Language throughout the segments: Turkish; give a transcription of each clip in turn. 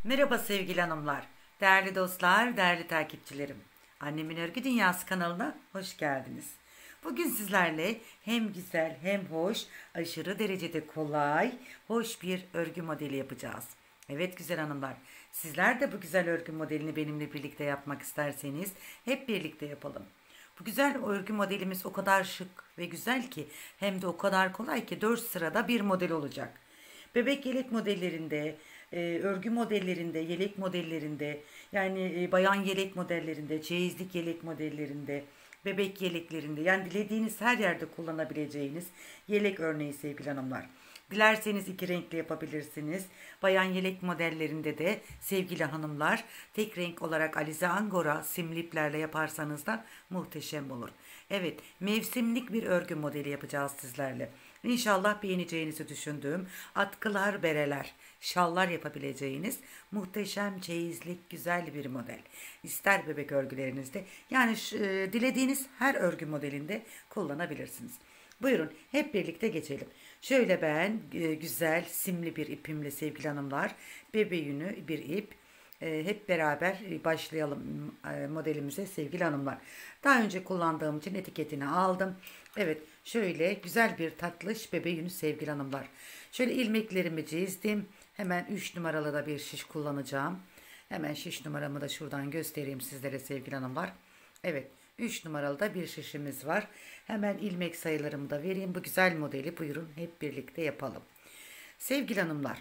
Merhaba sevgili hanımlar, değerli dostlar, değerli takipçilerim. Annemin Örgü Dünyası kanalına hoş geldiniz. Bugün sizlerle hem güzel hem hoş, aşırı derecede kolay, hoş bir örgü modeli yapacağız. Evet güzel hanımlar, sizler de bu güzel örgü modelini benimle birlikte yapmak isterseniz hep birlikte yapalım. Bu güzel örgü modelimiz o kadar şık ve güzel ki hem de o kadar kolay ki 4 sırada bir model olacak. Bebek yelek modellerinde, örgü modellerinde, yelek modellerinde, yani bayan yelek modellerinde, çeyizlik yelek modellerinde, bebek yeleklerinde, yani dilediğiniz her yerde kullanabileceğiniz yelek örneği sevgili hanımlar. Dilerseniz iki renkli yapabilirsiniz. Bayan yelek modellerinde de sevgili hanımlar tek renk olarak alize angora simliplerle yaparsanız da muhteşem olur. Evet, mevsimlik bir örgü modeli yapacağız sizlerle. İnşallah beğeneceğinizi düşündüğüm atkılar, bereler, şallar yapabileceğiniz muhteşem çeyizlik güzel bir model. İster bebek örgülerinizde yani dilediğiniz her örgü modelinde kullanabilirsiniz. Buyurun hep birlikte geçelim. Şöyle ben güzel simli bir ipimle sevgili hanımlar, bebe yünü bir ip, hep beraber başlayalım modelimize sevgili hanımlar. Daha önce kullandığım için etiketini aldım. Evet şöyle güzel bir tatlış bebe yünü sevgili hanımlar. Şöyle ilmeklerimi çizdim. Hemen 3 numaralı da bir şiş kullanacağım. Hemen şiş numaramı da şuradan göstereyim sizlere sevgili hanımlar. Evet 3 numaralı da bir şişimiz var. Hemen ilmek sayılarımı da vereyim. Bu güzel modeli buyurun hep birlikte yapalım. Sevgili hanımlar,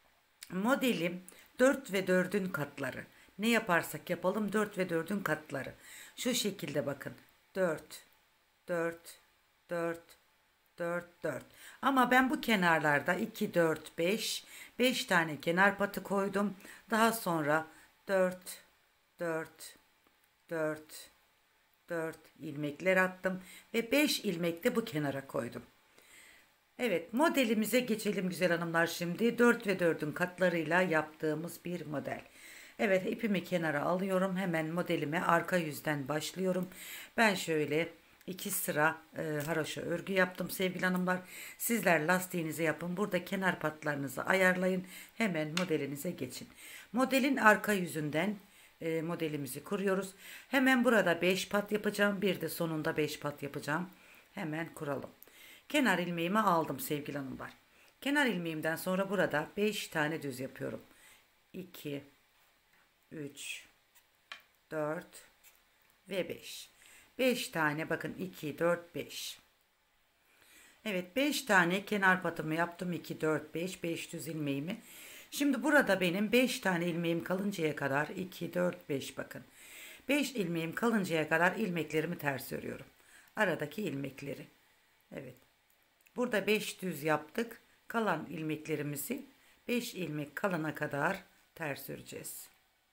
modelim 4 ve 4'ün katları. Ne yaparsak yapalım 4 ve 4'ün katları. Şu şekilde bakın. 4, 4, 4, 4, 4. Ama ben bu kenarlarda 2, 4, 5, 5 tane kenar patı koydum. Daha sonra 4, 4, 4, 4 ilmekler attım ve 5 ilmek de bu kenara koydum. Evet modelimize geçelim güzel hanımlar şimdi. 4 ve 4'ün katlarıyla yaptığımız bir model. Evet ipimi kenara alıyorum. Hemen modelime arka yüzden başlıyorum. Ben şöyle 2 sıra haroşa örgü yaptım sevgili hanımlar. Sizler lastiğinizi yapın. Burada kenar patlarınızı ayarlayın. Hemen modelinize geçin. Modelin arka yüzünden modelimizi kuruyoruz. Hemen burada 5 pat yapacağım. Bir de sonunda 5 pat yapacağım. Hemen kuralım. Kenar ilmeğimi aldım sevgili hanımlar. Kenar ilmeğimden sonra burada 5 tane düz yapıyorum. 2, 3, 4 ve 5. 5 tane bakın 2, 4, 5. Evet 5 tane kenar patımı yaptım. 2, 4, 5. 5 düz ilmeğimi. Şimdi burada benim 5 tane ilmeğim kalıncaya kadar 2, 4, 5 bakın. 5 ilmeğim kalıncaya kadar ilmeklerimi ters örüyorum. Aradaki ilmekleri. Evet. Burada 5 düz yaptık. Kalan ilmeklerimizi 5 ilmek kalana kadar ters öreceğiz.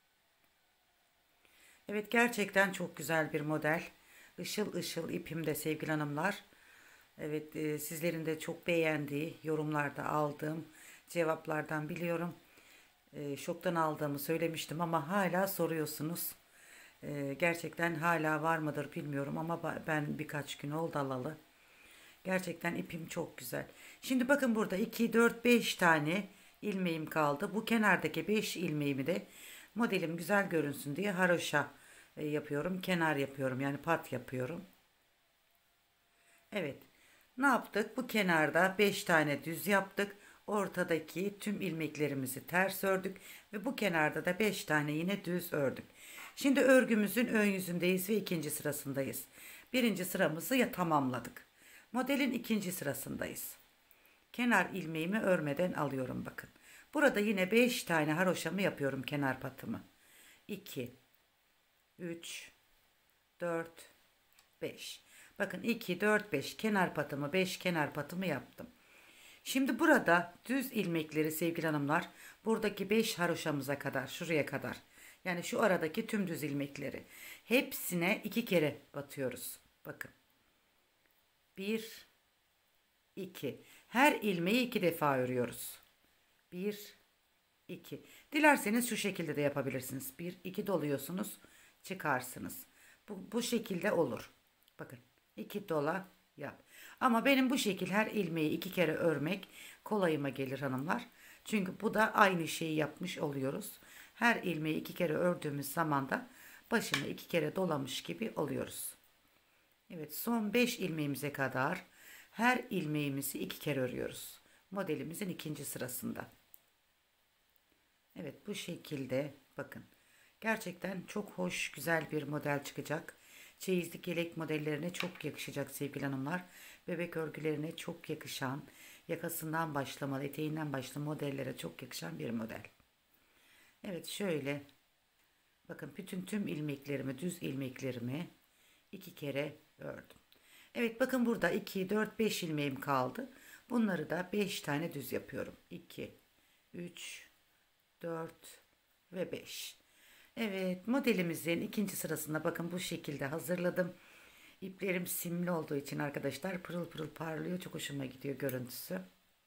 Evet gerçekten çok güzel bir model. Işıl ışıl ipimde sevgili hanımlar. Evet sizlerin de çok beğendiği yorumlarda aldığım cevaplardan biliyorum. Şoktan aldığımı söylemiştim ama hala soruyorsunuz. Gerçekten hala var mıdır bilmiyorum ama ben birkaç gün oldu alalı. Gerçekten ipim çok güzel. Şimdi bakın burada 2, 4, 5 tane ilmeğim kaldı. Bu kenardaki 5 ilmeğimi de modelim güzel görünsün diye haroşa yapıyorum. Kenar yapıyorum yani pat yapıyorum. Evet. Ne yaptık? Bu kenarda 5 tane düz yaptık. Ortadaki tüm ilmeklerimizi ters ördük. Ve bu kenarda da 5 tane yine düz ördük. Şimdi örgümüzün ön yüzündeyiz ve ikinci sırasındayız. Birinci sıramızı ya tamamladık. Modelin ikinci sırasındayız. Kenar ilmeğimi örmeden alıyorum bakın. Burada yine 5 tane haroşamı yapıyorum kenar patımı. 2, 3, 4, 5. Bakın 2, 4, 5 kenar patımı 5 kenar patımı yaptım. Şimdi burada düz ilmekleri sevgili hanımlar buradaki 5 haroşamıza kadar şuraya kadar yani şu aradaki tüm düz ilmekleri hepsine 2 kere batıyoruz. Bakın 1, 2. Her ilmeği 2 defa örüyoruz. 1, 2. Dilerseniz şu şekilde de yapabilirsiniz. 1, 2 doluyorsunuz, çıkarsınız. Bu şekilde olur. Bakın 2 dola yap. Ama benim bu şekil her ilmeği 2 kere örmek kolayıma gelir hanımlar. Çünkü bu da aynı şeyi yapmış oluyoruz. Her ilmeği 2 kere ördüğümüz zaman da başını 2 kere dolamış gibi oluyoruz. Evet, son 5 ilmeğimize kadar her ilmeğimizi 2 kere örüyoruz. Modelimizin ikinci sırasında. Evet, bu şekilde bakın. Gerçekten çok hoş, güzel bir model çıkacak. Çeyizlik yelek modellerine çok yakışacak sevgili hanımlar. Bebek örgülerine çok yakışan, yakasından başlamalı, eteğinden başlı modellere çok yakışan bir model. Evet, şöyle bakın, tüm ilmeklerimi, düz ilmeklerimi 2 kere ördüm. Evet, bakın burada 2, 4, 5 ilmeğim kaldı. Bunları da 5 tane düz yapıyorum. 2, 3, 4 ve 5. Evet, modelimizin ikinci sırasında bakın bu şekilde hazırladım. İplerim simli olduğu için arkadaşlar pırıl pırıl parlıyor. Çok hoşuma gidiyor görüntüsü.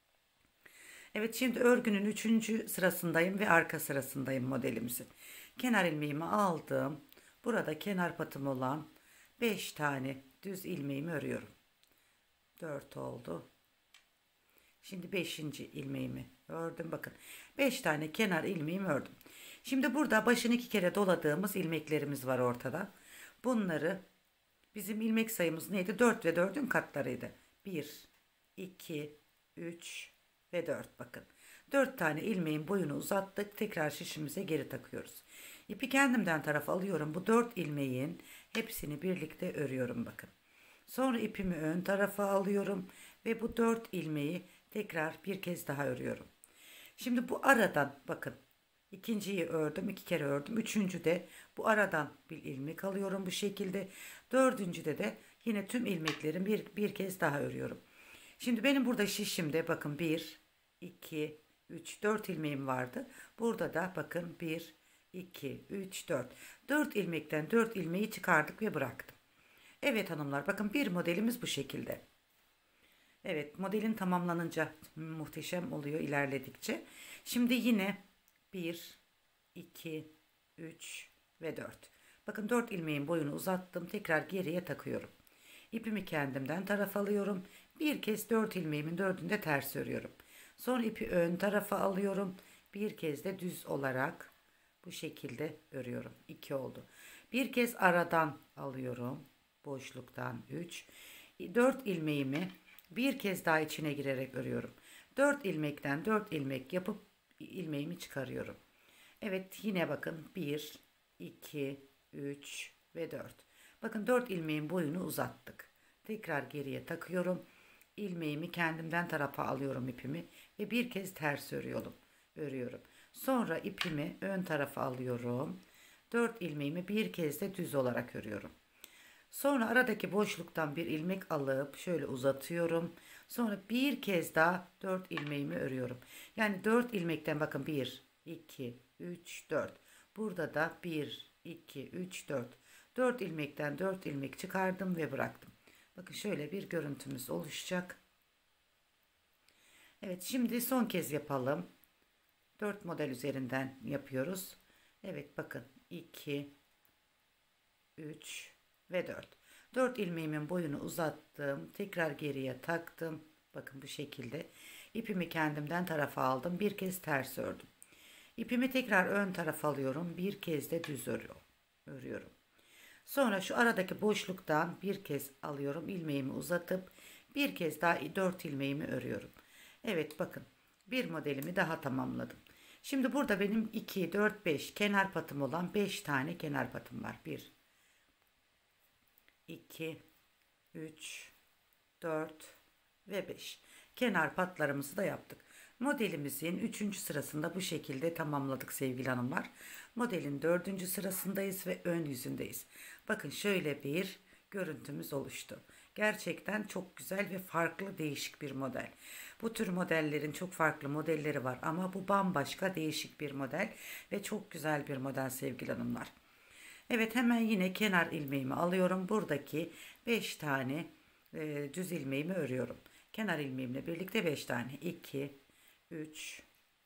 Evet, şimdi örgünün üçüncü sırasındayım ve arka sırasındayım modelimizin. Kenar ilmeğimi aldım. Burada kenar patım olan 5 tane düz ilmeğimi örüyorum. 4 oldu. Şimdi 5. ilmeğimi ördüm. Bakın 5 tane kenar ilmeğimi ördüm. Şimdi burada başını 2 kere doladığımız ilmeklerimiz var ortada. Bunları, bizim ilmek sayımız neydi? 4 ve 4'ün katlarıydı. 1, 2, 3 ve 4. Bakın 4 tane ilmeğin boyunu uzattık. Tekrar şişimize geri takıyoruz. İpi kendimden tarafa alıyorum. Bu 4 ilmeğin hepsini birlikte örüyorum bakın. Sonra ipimi ön tarafa alıyorum ve bu 4 ilmeği tekrar bir kez daha örüyorum. Şimdi bu aradan bakın, ikinciyi ördüm, 2 kere ördüm. Üçüncü de bu aradan bir ilmek alıyorum bu şekilde. Dördüncüde de yine tüm ilmeklerin bir kez daha örüyorum. Şimdi benim burada şişimde bakın 1, 2, 3, 4 ilmeğim vardı. Burada da bakın 1, 2, 3, 4. 4 ilmekten 4 ilmeği çıkardık ve bıraktım. Evet hanımlar, bakın bir modelimiz bu şekilde. Evet, modelin tamamlanınca muhteşem oluyor ilerledikçe. Şimdi yine 1, 2, 3 ve 4. Bakın 4 ilmeğin boyunu uzattım. Tekrar geriye takıyorum. İpimi kendimden tarafa alıyorum. Bir kez 4 ilmeğimin 4'ünü de ters örüyorum. Sonra ipi ön tarafa alıyorum. Bir kez de düz olarak bu şekilde örüyorum. 2 oldu. Bir kez aradan alıyorum. Boşluktan 3. 4 ilmeğimi bir kez daha içine girerek örüyorum. 4 ilmekten 4 ilmek yapıp ilmeğimi çıkarıyorum. Evet, yine bakın 1, 2, 3 ve 4. Bakın 4 ilmeğin boyunu uzattık. Tekrar geriye takıyorum. İlmeğimi kendimden tarafa alıyorum ipimi ve bir kez ters örüyorum. Sonra ipimi ön tarafa alıyorum. 4 ilmeğimi bir kez de düz olarak örüyorum. Sonra aradaki boşluktan bir ilmek alıp şöyle uzatıyorum. Sonra bir kez daha 4 ilmeğimi örüyorum. Yani 4 ilmekten bakın 1, 2, 3, 4. Burada da 1, 2, 3, 4. 4 ilmekten 4 ilmek çıkardım ve bıraktım. Bakın şöyle bir görüntümüz oluşacak. Evet, şimdi son kez yapalım. 4 model üzerinden yapıyoruz. Evet, bakın 2, 3 ve 4. 4 ilmeğimin boyunu uzattım. Tekrar geriye taktım. Bakın bu şekilde. İpimi kendimden tarafa aldım. Bir kez ters ördüm. İpimi tekrar ön tarafa alıyorum. Bir kez de düz örüyorum. Sonra şu aradaki boşluktan bir kez alıyorum. İlmeğimi uzatıp bir kez daha 4 ilmeğimi örüyorum. Evet, bakın bir modelimi daha tamamladım. Şimdi burada benim 2, 4, 5 kenar patım olan 5 tane kenar patım var. 1, 2, 3, 4 ve 5. Kenar patlarımızı da yaptık. Modelimizin 3. sırasında bu şekilde tamamladık sevgili hanımlar. Modelin 4. sırasındayız ve ön yüzündeyiz. Bakın şöyle bir görüntümüz oluştu. Gerçekten çok güzel ve farklı, değişik bir model. Bu tür modellerin çok farklı modelleri var ama bu bambaşka, değişik bir model ve çok güzel bir model sevgili hanımlar. Evet, hemen yine kenar ilmeğimi alıyorum. Buradaki 5 tane düz ilmeğimi örüyorum. Kenar ilmeğimle birlikte 5 tane. 2, 3,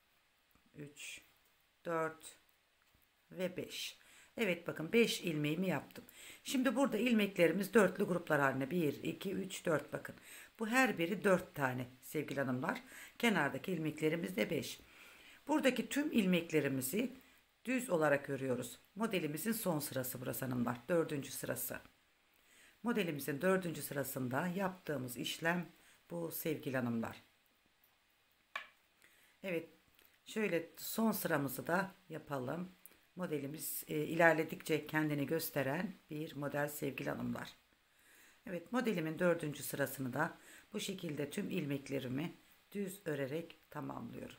4 ve 5. Evet, bakın 5 ilmeğimi yaptım. Şimdi burada ilmeklerimiz dörtlü gruplar haline. 1, 2, 3, 4 bakın. Bu her biri 4 tane sevgili hanımlar. Kenardaki ilmeklerimiz de 5. Buradaki tüm ilmeklerimizi düz olarak örüyoruz. Modelimizin son sırası burası hanımlar. Dördüncü sırası. Modelimizin dördüncü sırasında yaptığımız işlem bu sevgili hanımlar. Evet, şöyle son sıramızı da yapalım. Modelimiz ilerledikçe kendini gösteren bir model sevgili hanımlar. Evet, modelimin dördüncü sırasını da bu şekilde tüm ilmeklerimi düz örerek tamamlıyorum.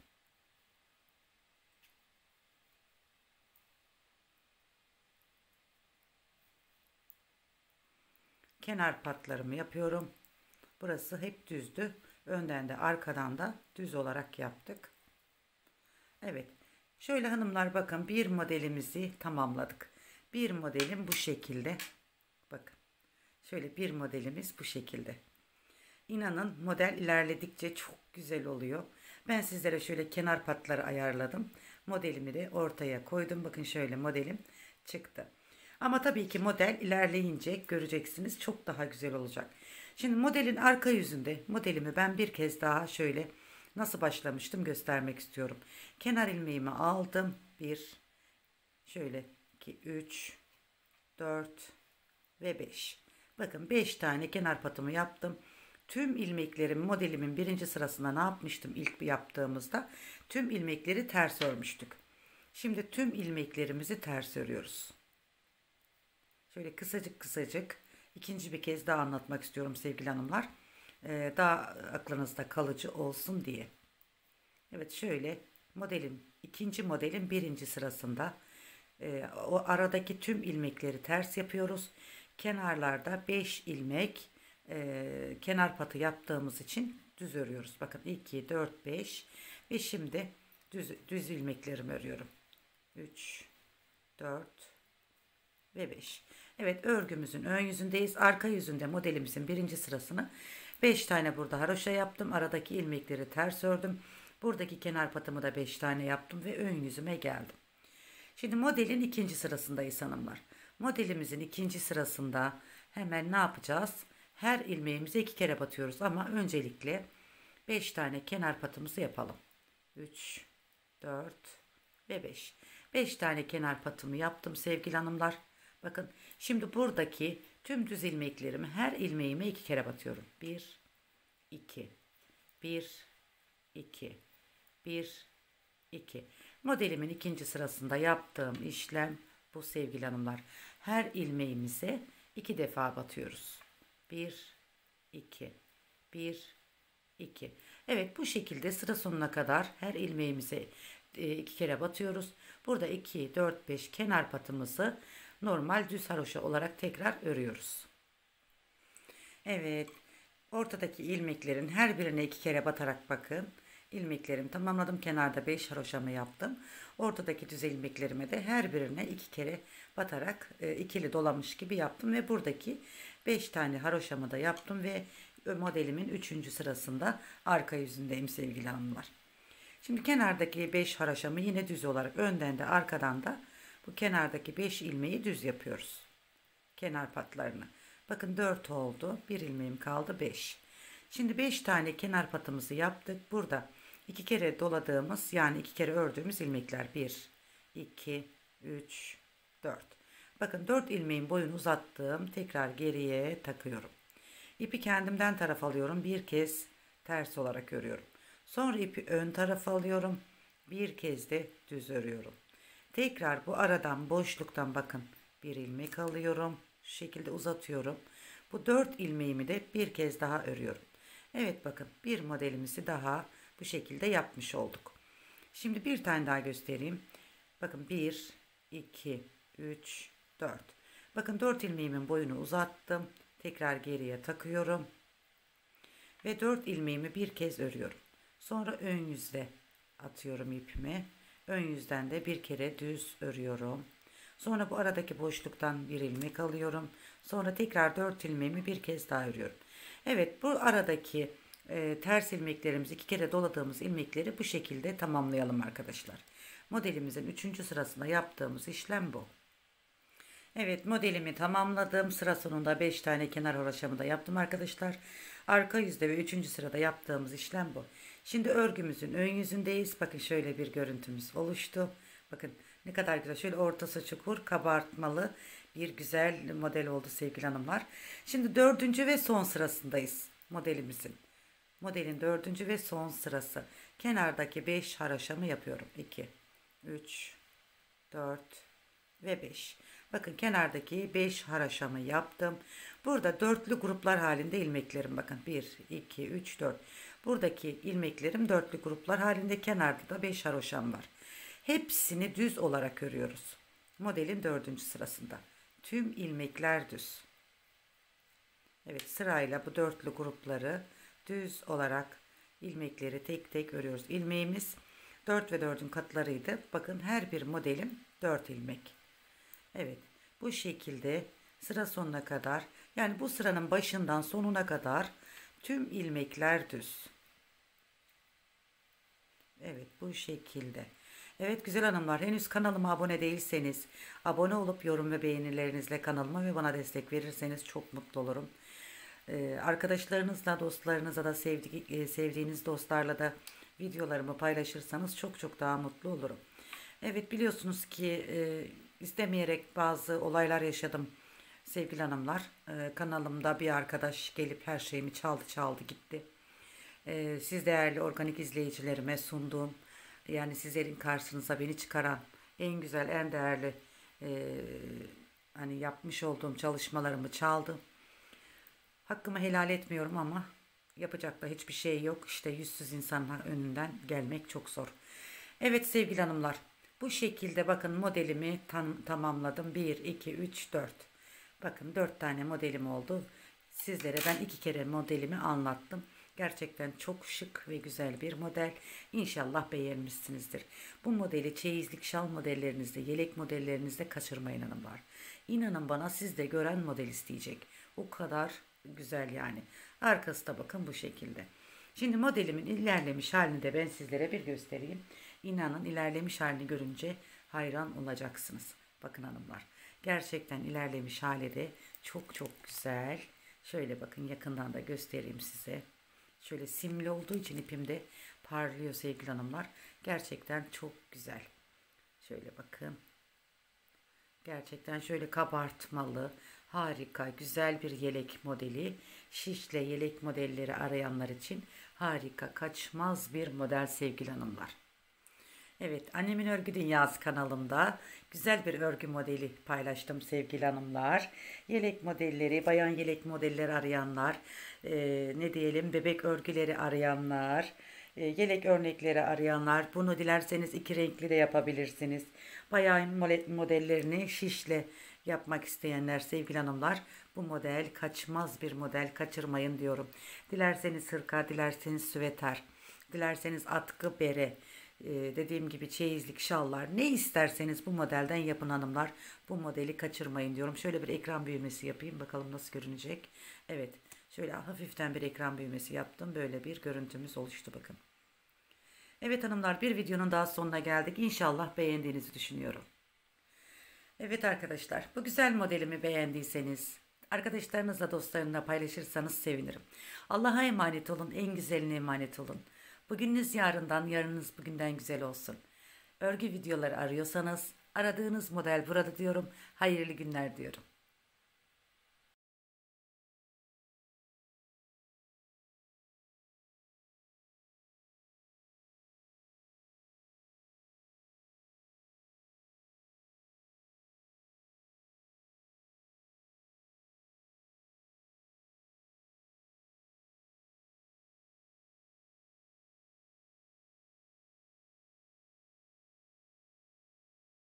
Kenar patlarımı yapıyorum. Burası hep düzdü. Önden de arkadan da düz olarak yaptık. Evet. Şöyle hanımlar bakın, bir modelimizi tamamladık. Bir modelim bu şekilde. Bakın. Şöyle bir modelimiz bu şekilde. İnanın model ilerledikçe çok güzel oluyor. Ben sizlere şöyle kenar patları ayarladım. Modelimi de ortaya koydum. Bakın şöyle modelim çıktı. Ama tabii ki model ilerleyince göreceksiniz çok daha güzel olacak. Şimdi modelin arka yüzünde modelimi ben bir kez daha şöyle nasıl başlamıştım göstermek istiyorum. Kenar ilmeğimi aldım. 1, şöyle 2, 3, 4 ve 5. Bakın 5 tane kenar patımı yaptım. Tüm ilmeklerim modelimin birinci sırasında ne yapmıştım ilk yaptığımızda? Tüm ilmekleri ters örmüştük. Şimdi tüm ilmeklerimizi ters örüyoruz. Şöyle kısacık kısacık ikinci bir kez daha anlatmak istiyorum sevgili hanımlar. Daha aklınızda kalıcı olsun diye. Evet, şöyle ikinci modelin birinci sırasında o aradaki tüm ilmekleri ters yapıyoruz. Kenarlarda 5 ilmek kenar patı yaptığımız için düz örüyoruz. Bakın 2, 4, 5 ve şimdi düz ilmeklerimi örüyorum. 3, 4 ve 5. Evet, örgümüzün ön yüzündeyiz. Arka yüzünde modelimizin birinci sırasını 5 tane burada haroşa yaptım. Aradaki ilmekleri ters ördüm. Buradaki kenar patımı da 5 tane yaptım ve ön yüzüme geldim. Şimdi modelin ikinci sırasındayız hanımlar. Modelimizin ikinci sırasında hemen ne yapacağız? Her ilmeğimize 2 kere batıyoruz ama öncelikle 5 tane kenar patımızı yapalım. 3, 4 ve 5. 5 tane kenar patımı yaptım sevgili hanımlar. Bakın şimdi buradaki tüm düz ilmeklerimi her ilmeğime 2 kere batıyorum. 1, 2, 1, 2, 1, 2. Modelimin ikinci sırasında yaptığım işlem bu sevgili hanımlar. Her ilmeğimize 2 defa batıyoruz. 1, 2, 1, 2. Evet, bu şekilde sıra sonuna kadar her ilmeğimize 2 kere batıyoruz. Burada 2, 4, 5 kenar patımızı normal düz haroşa olarak tekrar örüyoruz. Evet, ortadaki ilmeklerin her birine 2 kere batarak bakın. İlmeklerimi tamamladım. Kenarda 5 haroşamı yaptım. Ortadaki düz ilmeklerime de her birine 2 kere batarak ikili dolamış gibi yaptım ve buradaki 5 tane haroşamı da yaptım ve modelimin 3. sırasında arka yüzündeyim sevgili hanımlar. Şimdi kenardaki 5 haroşamı yine düz olarak önden de arkadan da bu kenardaki 5 ilmeği düz yapıyoruz. Kenar patlarını. Bakın 4 oldu. Bir ilmeğim kaldı, 5. Şimdi 5 tane kenar patımızı yaptık. Burada 2 kere doladığımız, yani 2 kere ördüğümüz ilmekler 1, 2, 3, 4. Bakın 4 ilmeğin boyunu uzattım. Tekrar geriye takıyorum. İpi kendimden taraf alıyorum. Bir kez ters olarak örüyorum. Sonra ipi ön tarafa alıyorum. Bir kez de düz örüyorum. Tekrar bu aradan, boşluktan bakın bir ilmek alıyorum. Şu şekilde uzatıyorum. Bu 4 ilmeğimi de bir kez daha örüyorum. Evet, bakın bir modelimizi daha bu şekilde yapmış olduk. Şimdi bir tane daha göstereyim. Bakın 1, 2, 3, 4. Bakın 4 ilmeğimin boyunu uzattım. Tekrar geriye takıyorum. Ve 4 ilmeğimi bir kez örüyorum. Sonra ön yüzde atıyorum ipimi. Ön yüzden de bir kere düz örüyorum. Sonra bu aradaki boşluktan bir ilmek alıyorum. Sonra tekrar 4 ilmeğimi bir kez daha örüyorum. Evet, bu aradaki ters ilmeklerimizi 2 kere doladığımız ilmekleri bu şekilde tamamlayalım arkadaşlar. Modelimizin 3. sırasında yaptığımız işlem bu. Evet, modelimi tamamladım. Sıra sonunda 5 tane kenar haroşamı da yaptım arkadaşlar. Arka yüzde ve 3. sırada yaptığımız işlem bu. Şimdi örgümüzün ön yüzündeyiz. Bakın şöyle bir görüntümüz oluştu. Bakın ne kadar güzel. Şöyle ortası çukur kabartmalı bir güzel model oldu sevgili hanımlar. Şimdi dördüncü ve son sırasındayız modelimizin. Modelin dördüncü ve son sırası. Kenardaki 5 haraşamı yapıyorum. 2, 3, 4 ve 5. Bakın kenardaki 5 haraşamı yaptım. Burada dörtlü gruplar halinde ilmeklerim. Bakın 1, 2, 3, 4. Buradaki ilmeklerim dörtlü gruplar halinde. Kenarda da 5 haroşam var. Hepsini düz olarak örüyoruz. Modelin dördüncü sırasında. Tüm ilmekler düz. Evet, sırayla bu dörtlü grupları düz olarak ilmekleri tek tek örüyoruz. İlmeğimiz 4 ve 4'ün katlarıydı. Bakın her bir modelim 4 ilmek. Evet, bu şekilde sıra sonuna kadar, yani bu sıranın başından sonuna kadar tüm ilmekler düz. Evet, bu şekilde. Evet güzel hanımlar, henüz kanalıma abone değilseniz abone olup yorum ve beğenilerinizle kanalıma ve bana destek verirseniz çok mutlu olurum. Arkadaşlarınızla, dostlarınıza da sevdiğiniz dostlarla da videolarımı paylaşırsanız çok çok daha mutlu olurum. Evet biliyorsunuz ki istemeyerek bazı olaylar yaşadım sevgili hanımlar. Kanalımda bir arkadaş gelip her şeyimi çaldı gitti. Siz değerli organik izleyicilerime sunduğum, yani sizlerin karşınıza beni çıkaran en güzel, en değerli hani yapmış olduğum çalışmalarımı çaldı. Hakkımı helal etmiyorum ama yapacak da hiçbir şey yok. İşte yüzsüz insanlar önünden gelmek çok zor. Evet sevgili hanımlar, bu şekilde bakın modelimi tamamladım. 1, 2, 3, 4. Bakın 4 tane modelim oldu. Sizlere ben 2 kere modelimi anlattım. Gerçekten çok şık ve güzel bir model. İnşallah beğenmişsinizdir. Bu modeli çeyizlik şal modellerinizde, yelek modellerinizde kaçırmayın hanımlar. İnanın bana, siz de gören model isteyecek. O kadar güzel yani. Arkası da bakın bu şekilde. Şimdi modelimin ilerlemiş halini de ben sizlere bir göstereyim. İnanın ilerlemiş halini görünce hayran olacaksınız. Bakın hanımlar. Gerçekten ilerlemiş hali de çok çok güzel. Şöyle bakın, yakından da göstereyim size. Şöyle simli olduğu için ipimde parlıyor sevgili hanımlar. Gerçekten çok güzel. Şöyle bakın. Gerçekten şöyle kabartmalı, harika, güzel bir yelek modeli. Şişle yelek modelleri arayanlar için harika, kaçmaz bir model sevgili hanımlar. Evet, Annemin Örgü Dünyası kanalımda güzel bir örgü modeli paylaştım sevgili hanımlar. Yelek modelleri, bayan yelek modelleri arayanlar, ne diyelim, bebek örgüleri arayanlar, yelek örnekleri arayanlar, bunu dilerseniz iki renkli de yapabilirsiniz. Bayan modellerini şişle yapmak isteyenler sevgili hanımlar, bu model kaçmaz bir model, kaçırmayın diyorum. Dilerseniz hırka, dilerseniz süveter, dilerseniz atkı, bere, dediğim gibi çeyizlik, şallar, ne isterseniz bu modelden yapın hanımlar. Bu modeli kaçırmayın diyorum. Şöyle bir ekran büyümesi yapayım, bakalım nasıl görünecek. Evet, şöyle hafiften bir ekran büyümesi yaptım, böyle bir görüntümüz oluştu bakın. Evet hanımlar, bir videonun daha sonuna geldik. İnşallah beğendiğinizi düşünüyorum. Evet arkadaşlar, bu güzel modelimi beğendiyseniz arkadaşlarınızla, dostlarınızla paylaşırsanız sevinirim. Allah'a emanet olun, en güzeline emanet olun. Bugününüz yarından, yarınınız bugünden güzel olsun. Örgü videoları arıyorsanız aradığınız model burada diyorum. Hayırlı günler diyorum.